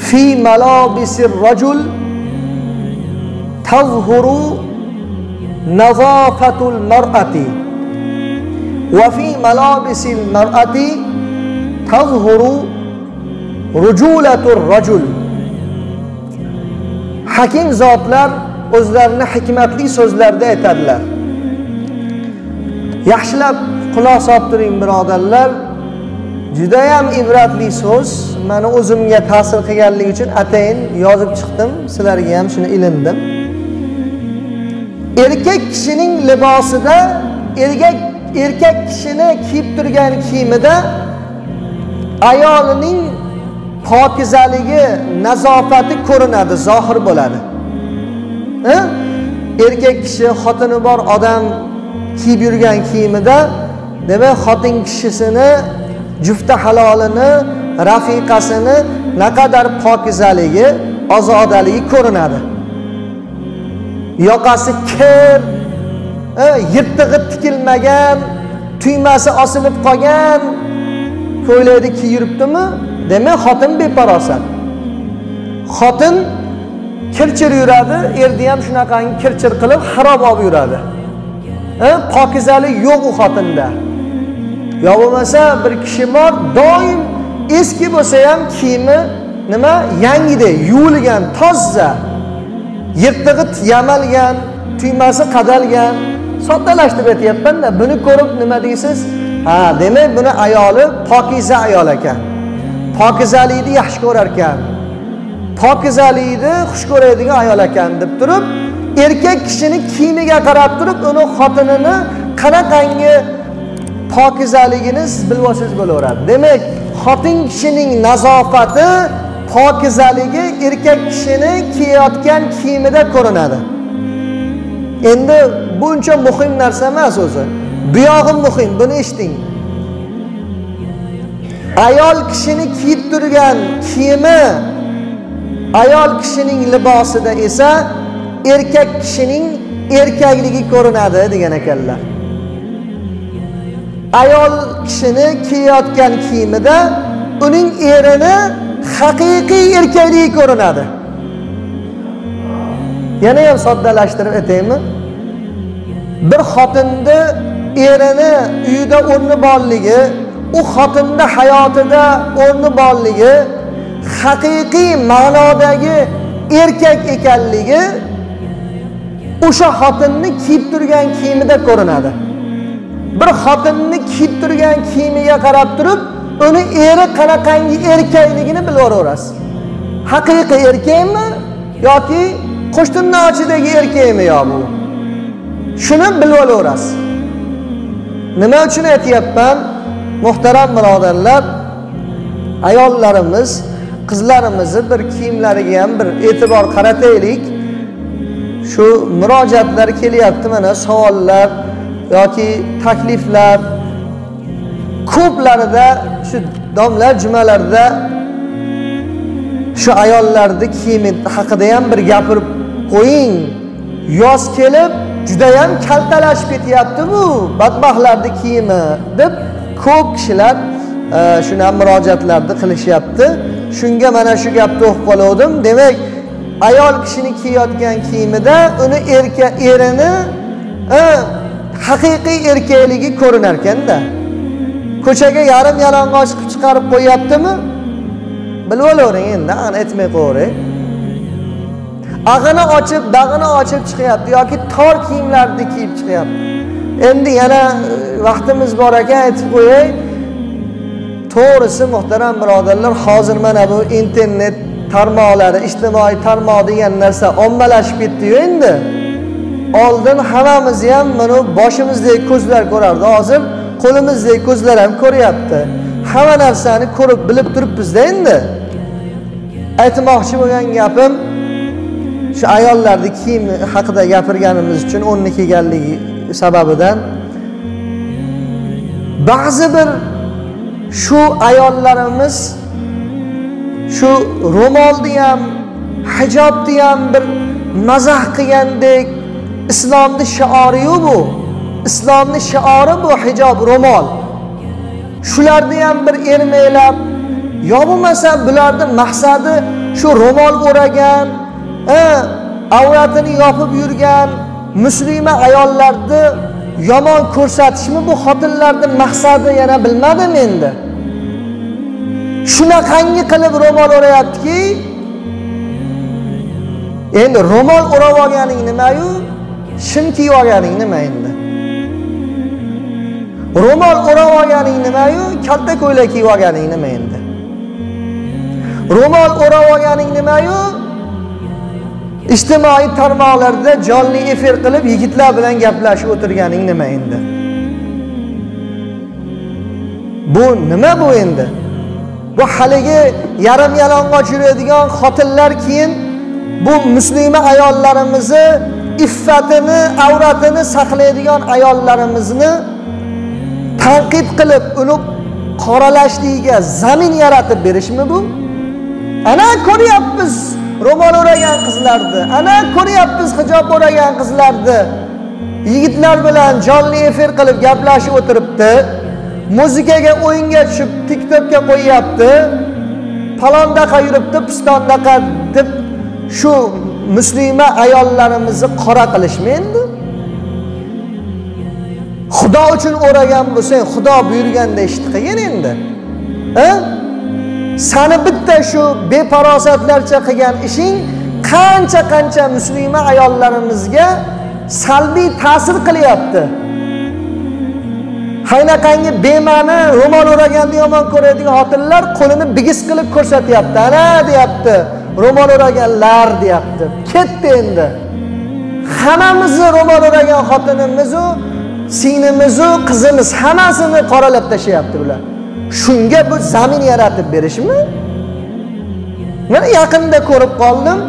fi malabisir racul tazhuru nazafatul mar'ati ve fi malabisil mar'ati tazhuru rujulatur racul. Hakim zotlar o'zlarini hikmatli so'zlarda aytadilar. Yaxshilab quloq solib turing birodarlar. Juda ham ibratli so'z. Meni o'zimga ta'sir qilganligi uchun atayin yozib chiqdim. Sizlarga ham shuni ilindim. Erkak kishining libosida, erkak kishini kiyib turgan kiyimida ayolining pokizaligi, nazofati ko'rinadi, zohir bo'ladi. Erkak kishi, xotini bor odam kiyib yurgan kiyimida, demak xotin kishisini, jufti halolini, rafiqasini naqadar pokizaligi, ozodaligi ko'rinadi. Yoqasi kir, yirtig'i tikilmagan, tuymasi osilib qolgan ko'ylakni kiyib yuribdimi? Demak, xotin beparosat. Xotin kirchir yuradi, erdi ham shunaqangi kirchir qilib xarob olib yuradi. Pokizalik yo'q u xotinda. Yo bo'lmasa bir kishi bor, doim eski bo'lsa ham kiyimi nima? Yangidek, yuvilgan, toza. Yirtig'i yamalgan, tuymasi qadalgan. Soddalashtirib aytyapman-da, buni ko'rib nima deysiz? Ha, demak buni ayoli pokiza ayol ekan. Pokizalikni yaxshi ko'rar ekan. Pokizalikni xush ko'radigan ayol ekan deb turib, erkak kishining kiyimiga qarab turib, uni xotinini qanaqangi pokizaligini siz bilib olsangiz bo'laveradi. Demak, xotin kishining nazofati, pokizaligi erkak kishining kiyayotgan kiyimida ko'rinadi. Endi buncha muhim narsa emas o'zi. Bu yog'i muhim, buni eshiting. Ayol kishini kiyib turgan kiyimi, ayol kishining libosida esa erkak kishining erkakligi ko'rinadi degan ekanlar. Ayol kishini kiyayotgan kiyimida uning erini haqiqiy erkakligi ko'rinadi. Yana ham soddalashtirib aytaymi? Bir xotinni erini uyida o'rni borligi, u xotinda hayotida o'rni borligi, haqiqiy ma'nodagi erkak ekanligi o'sha xotinni kiyib turgan kiyimida ko'rinadi. Bir xotinni kiyib turgan kiyimiga qarab turib, uni eri qanaqangi erkakligini bilib olaverasiz. Haqiqiy erkakmi yoki qo'shtinning ochidagi erkakmi yo bu? Shuni bilib olaverasiz. Nima uchun aytyapman? Muhtaram birodarlar, ayollarimiz, qizlarimizni bir kiyimlariga ham bir e'tibor qarataylik. Shu murojaatlar kelyapti, mana savollar yoki takliflar ko'plarida shu domlar jumalarda shu ayollarning kiyimi haqida ham bir gapirib qo'ying. Yoz kelib juda ham kaltalashib ketyapti bu badbaxtlarning kiyimi deb ko'p kishilar shuna murojaatlarni qilishyapti. Shunga mana shu gapni o'qib qoldim. Demak, ayol kishining kiyayotgan kiyimida uni erini haqiqiy erkakligi ko'rinar ekanda. Ko'chaga yarim yalang'och qilib chiqarib qo'yaptimi? Bilib olavering endi, aytmay qo'ying. Ag'ini ochib, dag'ini ochib chiqyapti yoki tor kiyimlarni kiyib chiqyapti. Endi yana vaqtimiz bor ekan aytib qo'yay. To'g'risi muhtaram birodarlar, hozir mana bu internet tarmoqlari, ijtimoiy tarmoq degan narsa ommalashib ketdi-yu endi. Oldin hammamiz ham mana boshimizdagi ko'zlar ko'rardi. Hozir qo'limizdagi ko'zlar ham ko'ryapti. Hamma narsani ko'rib bilib turibmiz-da endi. Aytmoqchi bo'lgan gapim shu ayollarning kiyimi haqida gapirganimiz uchun o'rni kelganligi sababidan ba'zi bir shu ayollarimiz shu ro'molni ham, hijobni ham bir mazah qilgandek, islomning shiori-yu bu. Islomning shiori bu hijob, ro'mol. Shularni ham bir ermaylab, yo bo'lmasa bularning maqsadi shu ro'mol o'ragan, avratini yopib yurgan musulmon ayollarni yomon ko'rsatishmi bu xotinlarning maqsadi? Yana bilmadim endi. Shunaqangi qilib ro'mol o'rayaptiki, endi ro'mol o'rab olganing nima-yu, shim kiyib olganing nima endi? Ro'mol o'rab olganing nima-yu, kalta ko'ylak kiyib olganing nima endi? Ro'mol o'rab olganing nima-yu, ijtimoiy tarmoqlarda jonli efir qilib yigitlar bilan gaplashib o'tirganing nima endi? Bu nima bu endi? Bu haligi yarim yalang'och yuradigan xotinlar keyin bu musulmon ayollarimizni iffatini, avratini saqlaydigan ayollarimizni tanqid qilib, uni qoralashligiga zamin yaratib berishmi bu? Ana ko'ryapmiz ro'mol o'ragan qizlarni, ana ko'ryapmiz hijob o'ragan qizlarni yigitlar bilan jonli efir qilib gaplashib o'tiribdi. Muzikaga o'yinga tushib TikTokga qo'yyapti. Palondaqa yuribdi, pistondaqa deb shu musulmon ayollarimizni qora qilishmi endi? Xudo uchun o'ragan bo'lsang, Xudo buyurganda ish qilgin endi. Sani bitta shu befarosatlarcha qilgan ishing qancha musulmon ayollarimizga salbiy ta'sir qilyapti. Haynaqangi bema'ni ro'mol o'raganni yomon ko'radigan xotinlar qo'lini bigiz qilib ko'rsatyapti. Ana deyapti, ro'mol o'raganlar deyapti. Ketdi endi. Hammamizni ro'mol o'ragan xotinimiz, singlimiz, qizimiz hammasini qoralab tashlayapti bular. Shunga bu zamin yaratib berishmi? Mana yaqinda ko'rib qoldim.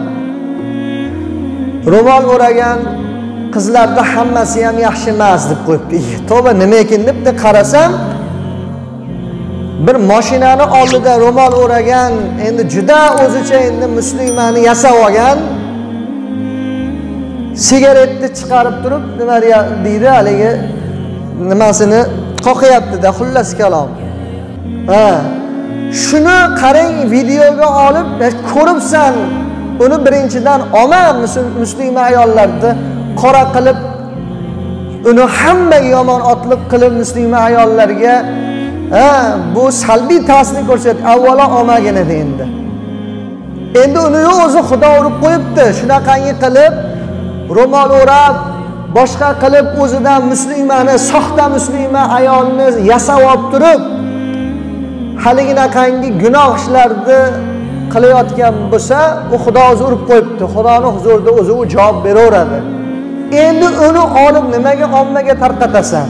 Ro'mol o'ragan qizlarda hammasi ham yaxshi emas deb qo'yibdi. To'ba nima ekan deb qarasam, bir mashinani oldida ro'mol o'ragan, endi juda o'zicha endi musulmonni yasab olgan, sigaretni chiqarib turib, nima deydi haligi nimasini qoqyapti-da, xullas kalom. Shuni qarang, videoga olib ko'ribsan, uni birinchidan olma musulmon ayollarni qora qilib, uni hammaga yomon otliq qilib musulmon ayollarga bu salbiy ta'sir ko'rsatdi. Avvalo olmagin edi endi. Endi uni o'zi Xudo urib qo'yibdi. Shunaqangi qilib ro'mol o'rab, boshqa qilib o'zidan musulmonni, soxta musulmon ayolni yasab olib turib, haliginaqangi gunoh ishlarni qilayotgan bo'lsa, u Xudo o'zi urib qo'yibdi. Xudoning huzurida o'zi u javob beraveradi. Endi uni olib nimaga ommaga tarqatasan?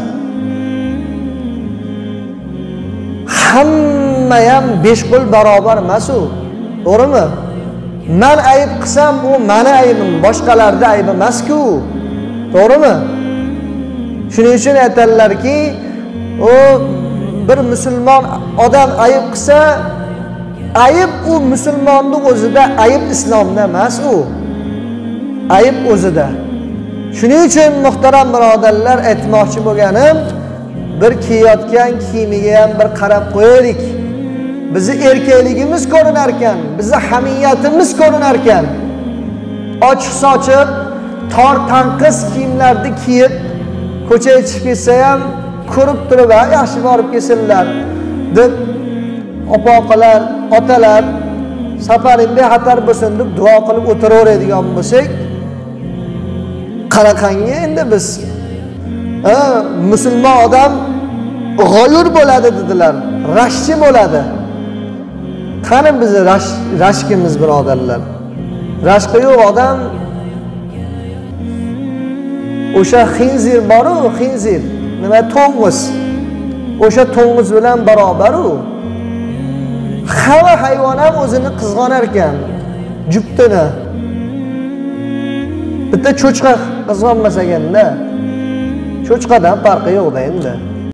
Hamma ham besh qo'l barobar emas u. To'g'rimi? Men ayib qilsam, u meni aybim, boshqalarda ayb emas-ku. To'g'rimi? Shuning uchun aytadilarki, u bir musulmon odam ayib qilsa, ayib u musulmonning o'zida, ayib islomda emas u. Ayib o'zida. Shuning uchun muhtaram birodarlar, aytmoqchi bo'lganim, bir kiyayotgan kiyimiga ham bir qarab qo'yaylik. Bizi erkakligimiz ko'rinar ekan, bizi hamiyatimiz ko'rinar ekan. Ochiq-sochiq, tor tanqis kiyimlarni kiyib ko'chaga chiqib ketsa ham ko'rib turib, yaxshi borib kelsinlar deb opoqalar, otalar safaring bexatar bo'lsin deb duo qilib o'tiraveradigan bo'lsak, qaraqangi endi biz musulmon odam g'oyur bo'ladi dedilar, rashchi bo'ladi. Qani bizni rashkimiz birodarlar? Rashqi yo'q odam o'sha xinzir boru, xinzir nima to'ng'iz. O'sha to'ng'iz bilan barobar u. Hamma hayvon ham o'zini qizg'onar ekan, juftini. Bitta cho'chqa qizg'onmas ekanda, cho'chqadan farqi yo'q-da endi.